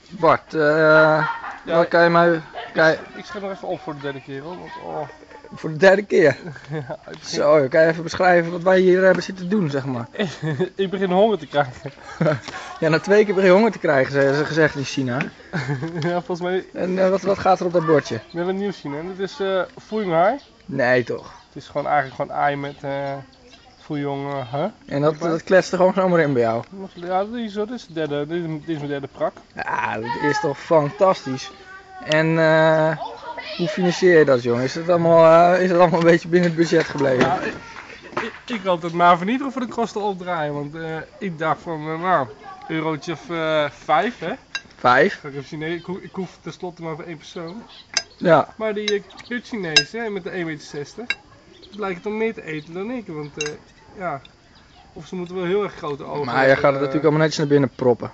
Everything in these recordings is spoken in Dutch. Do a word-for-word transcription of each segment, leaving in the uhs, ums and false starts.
Bart, uh, ja, wat kan je mij... Kan je... Ik schrijf nog even op voor de derde keer hoor. Want, oh. Voor de derde keer? Ja, Zo, kan je even beschrijven wat wij hier hebben zitten doen, zeg maar? Ik begin honger te krijgen. Ja, na twee keer begin je honger te krijgen, hebben ze gezegd in China. Ja, volgens mij... En uh, wat, wat gaat er op dat bordje? We hebben een nieuw China en dit is uh, Fuyonghai. Nee toch? Het is gewoon eigenlijk gewoon aai met uh, Fuyong, uh, huh? En dat, dat kletst er gewoon zomaar in bij jou? Ja, dit is, dit is, de derde, dit is, dit is mijn derde prak. Ja, dat is toch fantastisch. En uh, hoe financier je dat, jongen? Is het allemaal, uh, is het allemaal een beetje binnen het budget gebleven? Ja, ik, ik, ik had het maar vernietigen voor de kosten opdraaien, want uh, ik dacht van, uh, nou, eurotje of uh, vijf, hè? Vijf? Ik, Chinees, ik, ik hoef tenslotte maar voor één persoon. Ja. Maar die uh, Chinees, hè, met de één meter zestig, blijkt dan meer te eten dan ik, want uh, ja, of ze moeten wel heel erg grote ogen maar hebben. Maar jij gaat het uh, natuurlijk allemaal netjes naar binnen proppen.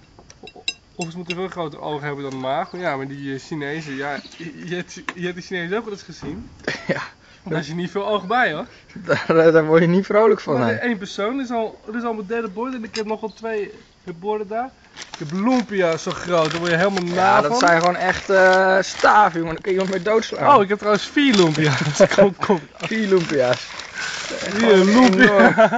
Of ze moeten veel grotere ogen hebben dan de maag. Maar ja, maar die uh, Chinezen, ja, je, je, hebt, je hebt die Chinezen ook wel eens gezien. Ja. Daar is je niet veel oog bij hoor. Daar, daar word je niet vrolijk van. Maar één persoon is al, dit is al mijn derde bord en ik heb nog wel twee borden daar. Ik heb lumpia's zo groot, daar word je helemaal na Ja, van. dat zijn gewoon echt uh, staven, jongen. Daar kun je iemand mee doodslaan. Oh, ik heb trouwens vier lumpia's. kom, kom. Vier lumpia's. Vier lumpia.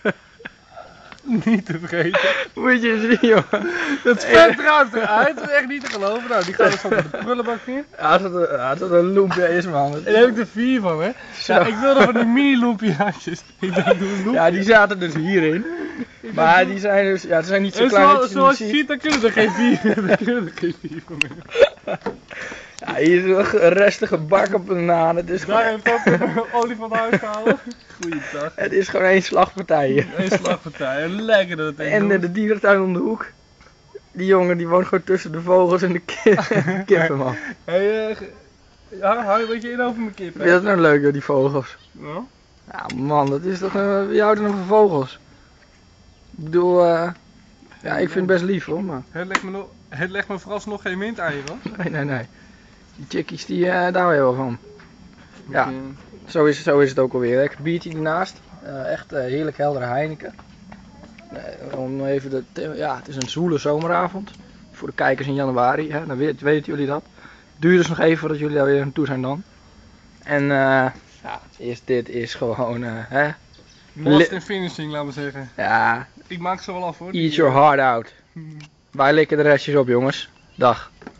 Niet te vergeten. Moet je zien, jongen. Dat vet eruit eruit. Dat is echt niet te geloven. Nou, die gaat dus van de prullenbak in. Ja, als het, ja, als het een lumpia is, man. En daar heb ik er vier van, hè. Ja, ik wilde van die mini lumpiaatjes. Ik denk, doe een lumpia. Ja, die zaten dus hierin. Maar denk, die zijn dus, ja, ze zijn niet zo en klein. Zoals, zoals je ziet, dan kunnen er geen vier. Dan kunnen er geen vier van meer. Ja, hier is nog een restige bak op een naan. Het is Daar gewoon... heeft dat olie van huis gehouden. Goeiedag. Het is gewoon één slagpartij hier. Eén slagpartij, lekker dat ding. En uh, de dierentuin om de hoek. Die jongen die woont gewoon tussen de vogels en de ki kippen, man. Hé, uh, ja, hou je een beetje in over mijn kippen. Vind je dat nou leuk, joh, die vogels? Ja? Ja, man, dat is toch... Uh, wie houdt er nog van vogels? Ik bedoel, uh, ja, ik vind het best lief, hoor, maar... Het legt me, no het legt me vooralsnog geen windeieren, hoor. Nee, nee, nee. Die chickies, die, uh, daar hou je wel van. Ja, zo is, zo is het ook alweer. Ik biertje ernaast. Uh, echt uh, heerlijk heldere Heineken. Uh, om even de, ja, het is een zwoele zomeravond. Voor de kijkers in januari, hè, dan weet, weten jullie dat. Duurt dus nog even voordat jullie daar weer naartoe zijn dan. En uh, ja, is, dit is gewoon, uh, hè. Lost in finishing, laten we zeggen. Ja. Ik maak ze wel af hoor. Eat your heart out. Wij likken de restjes op, jongens. Dag.